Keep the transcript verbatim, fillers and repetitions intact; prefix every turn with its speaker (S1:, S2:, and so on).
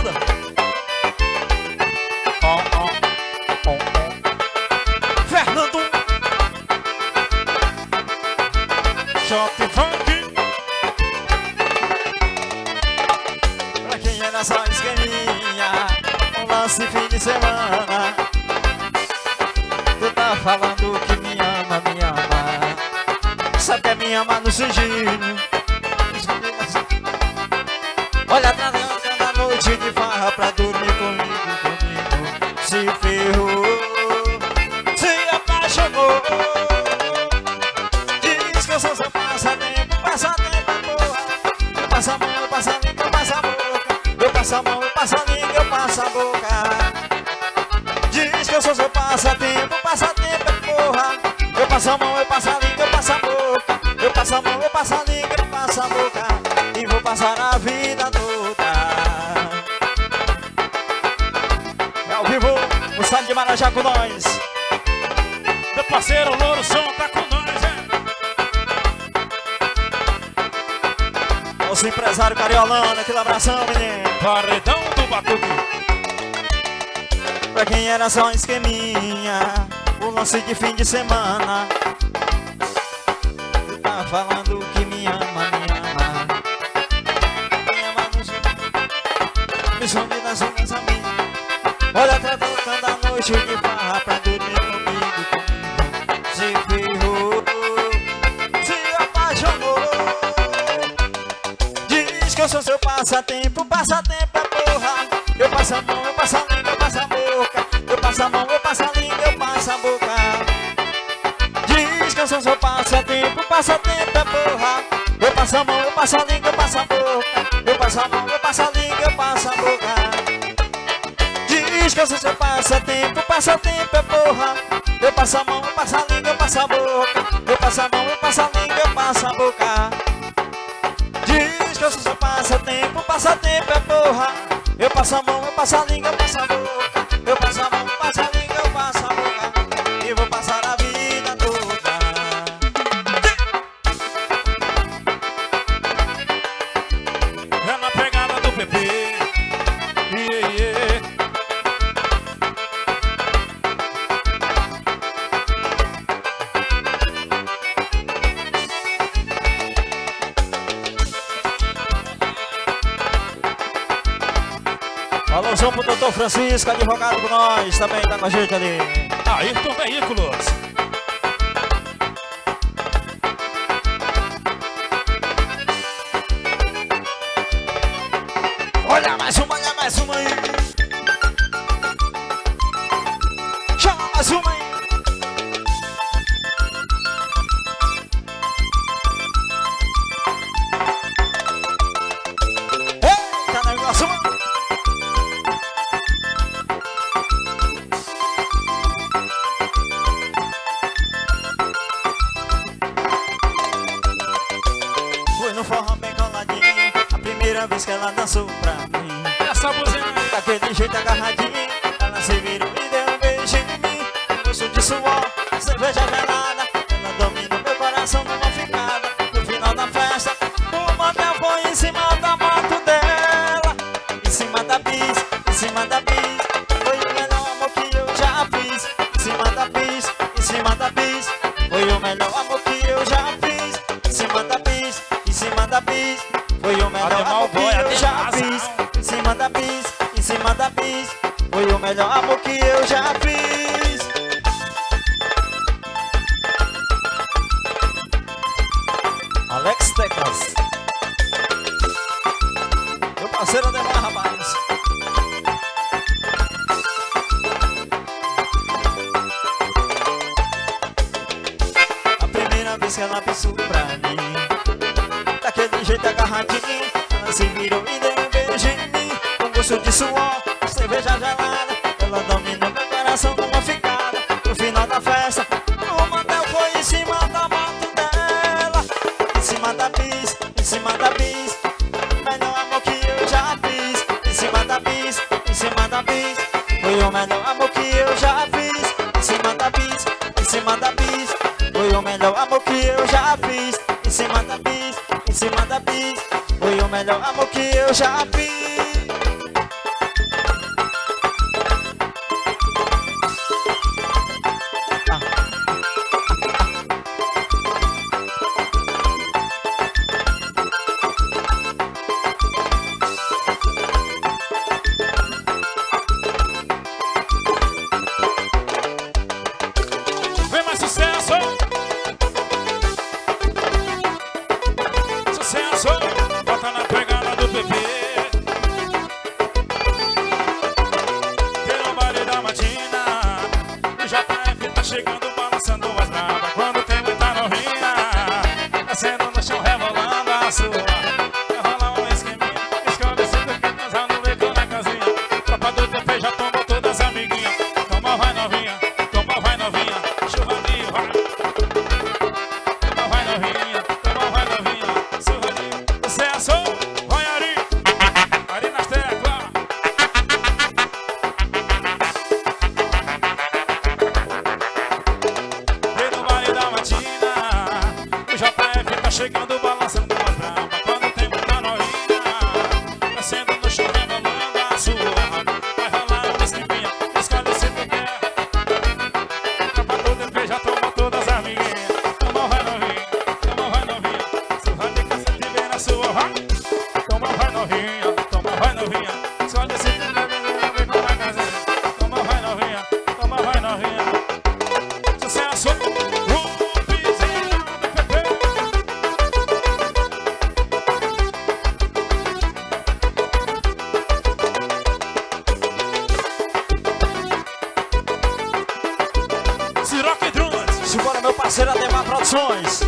S1: banda. Ó, ó, ó, ó. Fernando Shop Funk. Pra quem era só esqueminha, um lance fim de semana. Tu tá falando que me ama, me ama. Sabe que me ama no sigilo. Olha, trancando a noite de farra pra dormir comigo, comigo. Se ferrou, se apaixonou. Diz que eu sou seu passatempo, passatempo, porra. Eu passo a mão, eu passo a língua, eu passo a boca. Eu passo a mão, eu passo a língua, eu passo a boca. Diz que eu sou seu passatempo, passatempo, porra. Eu passo a mão, eu passo a língua, eu passo a boca. Eu passo a mão, eu passo a língua, eu passo a boca. E vou passar a vida toda. É ao vivo, o Estado de Marajá com nós.
S2: Meu parceiro Louro Som tá com nós, é.
S1: Nosso empresário Cariolano, aquele abração, menino.
S2: Paredão do Batuque.
S1: Pra quem era só esqueminha, o lance de fim de semana. Tu tá falando que me ama, me ama. Me ama no seu... Me some das umas amigas. Olha, tá tocando a noite de farra pra dormir comigo, comigo. Se ferrou, se apaixonou. Diz que eu sou seu passatempo, passatempo é porra. Eu passo a mão, eu passo a língua, eu passo a boca. Eu passo a mão, eu passo a língua, eu passo a boca. Diz que eu sou seu passatempo, passatempo é porra. Eu passo a mão, eu passo a língua, eu passo a boca. Eu passo a mão, eu passo a língua, eu passo a boca. Diz que eu sou seu passatempo, passatempo é porra. Eu passo a mão, eu passo a língua, eu passo a boca. Eu passo a mão, eu passo a língua, eu passo a boca. Diz que eu sou seu passatempo, passatempo é porra. Eu passo a mão, eu passo a língua, eu passo a boca. Eu passo a mão, eu passo a língua, eu passo a boca. E vou passar a vida toda.
S2: É na pegada do P P. Yeah, yeah.
S1: Alô, som pro doutor Francisco, advogado com nós, também tá com a gente ali.
S2: Ayrton Veículos.
S1: Olha mais uma, olha mais uma aí. Chama mais uma aí. Eita, negócio, mano. Foi no forró bem coladinho, a primeira vez que ela dançou pra mim.
S2: Essa buzina
S1: Daquele jeito agarradinho, ela se virou e deu um beijo em mim. Gosto de suor, cerveja gelada, ela domina meu coração numa ficada. No final da festa, o motel foi em cima da moto dela. Em cima da bis, em cima da bis, foi o melhor amor que eu já fiz. Em cima da bis, em cima da bis, foi o melhor amor que eu já fiz. Em cima da bis, em cima da bis, foi o melhor amor que eu já fiz. Em cima da bis, em cima da bis, foi o melhor amor que eu já fiz. Alex Teclas, meu parceiro Ademar, rapaz. A primeira vez que ela pensou pra mim, daquele jeito agarradinho, ela se virou e deu um beijo em mim. Com gosto de suor, cerveja gelada, ela dominou meu coração numa ficada. No final da festa, o motel foi em cima da moto dela. Em cima da bis, em cima da bis, melhor amor que eu já fiz. Em cima da bis, em cima da bis, foi o melhor amor que eu já fiz. Em cima da bis, em cima da bis, foi o melhor amor que eu já fiz. Em cima da bis, em cima da bis, foi o melhor amor que eu já fiz.
S2: novinha, toma vai novinha. Só desse tempo vem com a casa. Toma vai novinha, toma vai novinha. Sucesso, o piseiro do Pepe.
S1: Siroca e Drumas. Simbora, meu parceiro Ademar Produções.